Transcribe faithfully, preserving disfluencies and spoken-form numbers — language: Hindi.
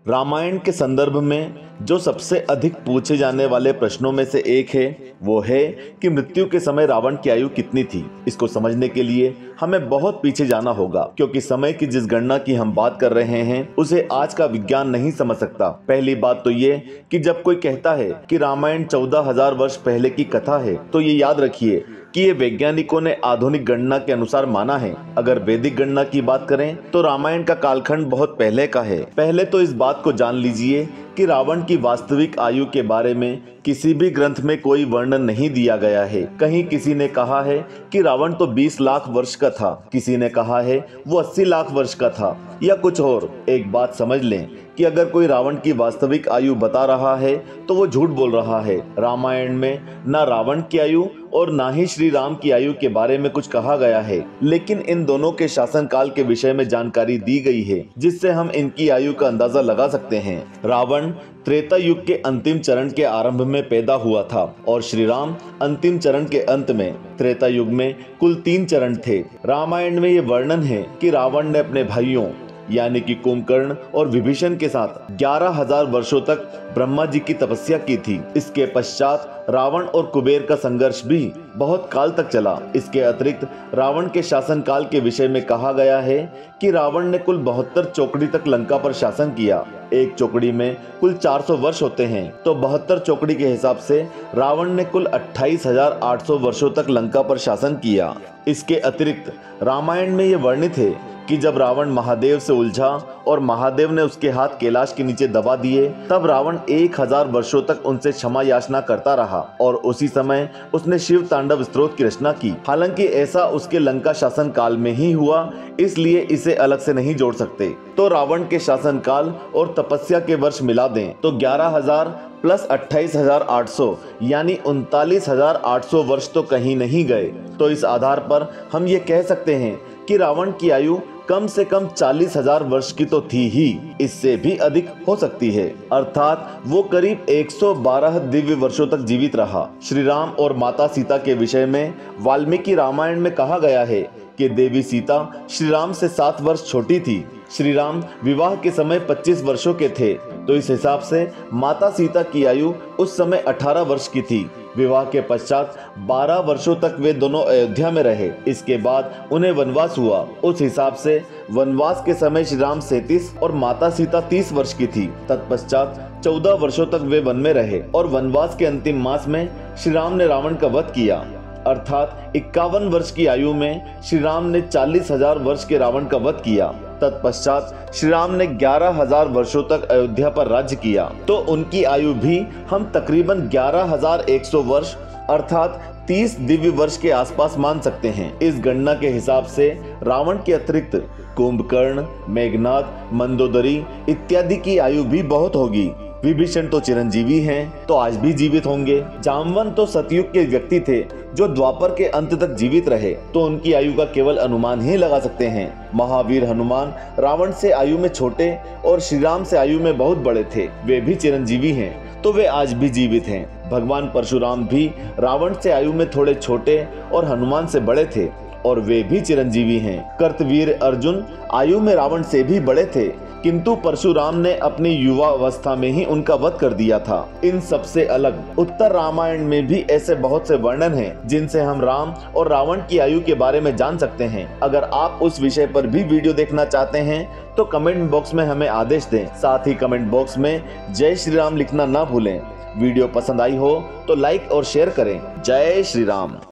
रामायण के संदर्भ में जो सबसे अधिक पूछे जाने वाले प्रश्नों में से एक है वो है कि मृत्यु के समय रावण की आयु कितनी थी। इसको समझने के लिए हमें बहुत पीछे जाना होगा, क्योंकि समय की जिस गणना की हम बात कर रहे हैं उसे आज का विज्ञान नहीं समझ सकता। पहली बात तो ये कि जब कोई कहता है कि रामायण चौदह हजार वर्ष पहले की कथा है, तो ये याद रखिए कि ये वैज्ञानिकों ने आधुनिक गणना के अनुसार माना है। अगर वैदिक गणना की बात करें तो रामायण का कालखंड बहुत पहले का है। पहले तो इस बात को जान लीजिए कि रावण की वास्तविक आयु के बारे में किसी भी ग्रंथ में कोई वर्णन नहीं दिया गया है। कहीं किसी ने कहा है कि रावण तो बीस लाख वर्ष का था, किसी ने कहा है वो अस्सी लाख वर्ष का था, या कुछ और। एक बात समझ लें कि अगर कोई रावण की वास्तविक आयु बता रहा है तो वो झूठ बोल रहा है। रामायण में ना रावण की आयु और ना ही श्री राम की आयु के बारे में कुछ कहा गया है, लेकिन इन दोनों के शासनकाल के विषय में जानकारी दी गई है, जिससे हम इनकी आयु का अंदाजा लगा सकते हैं। रावण त्रेता युग के अंतिम चरण के आरंभ में पैदा हुआ था और श्री राम अंतिम चरण के अंत में। त्रेता युग में कुल तीन चरण थे। रामायण में ये वर्णन है कि रावण ने अपने भाइयों यानी कि कुंभकर्ण और विभीषण के साथ ग्यारह हजार वर्षों तक ब्रह्मा जी की तपस्या की थी। इसके पश्चात रावण और कुबेर का संघर्ष भी बहुत काल तक चला। इसके अतिरिक्त रावण के शासनकाल के विषय में कहा गया है कि रावण ने कुल बहत्तर चौकड़ी तक लंका पर शासन किया। एक चौकड़ी में कुल चार सौ वर्ष होते हैं, तो बहत्तर चौकड़ी के हिसाब से रावण ने कुल अट्ठाईस हजार आठ सौ वर्षों तक लंका पर शासन किया। इसके अतिरिक्त रामायण में ये वर्णित है कि जब रावण महादेव से उलझा और महादेव ने उसके हाथ कैलाश के नीचे दबा दिए, तब रावण एक हजार वर्षों तक उनसे क्षमा याचना करता रहा और उसी समय उसने शिव तांडव स्तोत्र की रचना की। हालांकि ऐसा उसके लंका शासन काल में ही हुआ, इसलिए इसे अलग से नहीं जोड़ सकते। तो रावण के शासन काल और तपस्या के वर्ष मिला दें तो ग्यारह हजार प्लस अट्ठाईस हजार आठ सौ यानी उनतालीस हजार आठ सौ वर्ष तो कहीं नहीं गए। तो इस आधार पर हम ये कह सकते हैं कि रावण की आयु कम से कम चालीस हजार वर्ष की तो थी ही, इससे भी अधिक हो सकती है, अर्थात वो करीब एक सौ बारह दिव्य वर्षों तक जीवित रहा। श्री राम और माता सीता के विषय में वाल्मीकि रामायण में कहा गया है कि देवी सीता श्री राम से सात वर्ष छोटी थी। श्री राम विवाह के समय पच्चीस वर्षों के थे, तो इस हिसाब से माता सीता की आयु उस समय अठारह वर्ष की थी। विवाह के पश्चात बारह वर्षों तक वे दोनों अयोध्या में रहे। इसके बाद उन्हें वनवास हुआ। उस हिसाब से वनवास के समय श्री राम सैंतीस और माता सीता तीस वर्ष की थी। तत्पश्चात चौदह वर्षों तक वे वन में रहे और वनवास के अंतिम मास में श्री राम ने रावण का वध किया। अर्थात इक्यावन वर्ष की आयु में श्री राम ने चालीस हजार वर्ष के रावण का वध किया। तत्पश्चात श्री राम ने ग्यारह हजार वर्षों तक अयोध्या पर राज्य किया, तो उनकी आयु भी हम तकरीबन ग्यारह हजार एक सौ वर्ष अर्थात तीस दिव्य वर्ष के आसपास मान सकते हैं। इस गणना के हिसाब से रावण के अतिरिक्त कुंभकर्ण, मेघनाद, मंदोदरी इत्यादि की आयु भी बहुत होगी। विभीषण तो चिरंजीवी हैं, तो आज भी जीवित होंगे। जामवंत तो सतयुग के व्यक्ति थे जो द्वापर के अंत तक जीवित रहे, तो उनकी आयु का केवल अनुमान ही लगा सकते हैं। महावीर हनुमान रावण से आयु में छोटे और श्री राम से आयु में बहुत बड़े थे, वे भी चिरंजीवी हैं, तो वे आज भी जीवित हैं। भगवान परशुराम भी रावण से आयु में थोड़े छोटे और हनुमान से बड़े थे और वे भी चिरंजीवी हैं। कर्तवीर अर्जुन आयु में रावण से भी बड़े थे, किंतु परशुराम ने अपनी युवा अवस्था में ही उनका वध कर दिया था। इन सबसे अलग उत्तर रामायण में भी ऐसे बहुत से वर्णन हैं जिनसे हम राम और रावण की आयु के बारे में जान सकते हैं। अगर आप उस विषय पर भी वीडियो देखना चाहते हैं तो कमेंट बॉक्स में हमें आदेश दें। साथ ही कमेंट बॉक्स में जय श्री राम लिखना ना भूलें। वीडियो पसंद आई हो तो लाइक और शेयर करें। जय श्री राम।